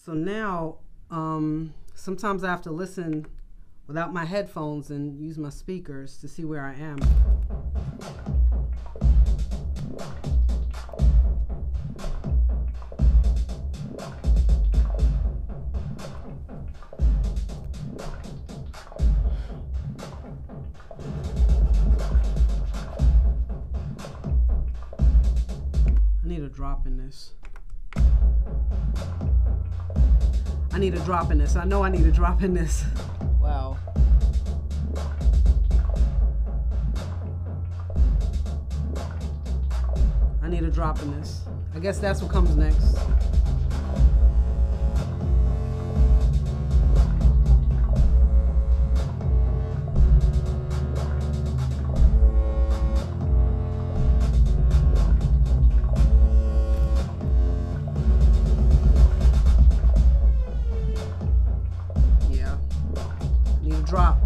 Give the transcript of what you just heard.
So now, sometimes I have to listen without my headphones and use my speakers to see where I am. I need a drop in this. I need a drop in this. I know I need a drop in this. Wow. I need a drop in this. I guess that's what comes next. Drop.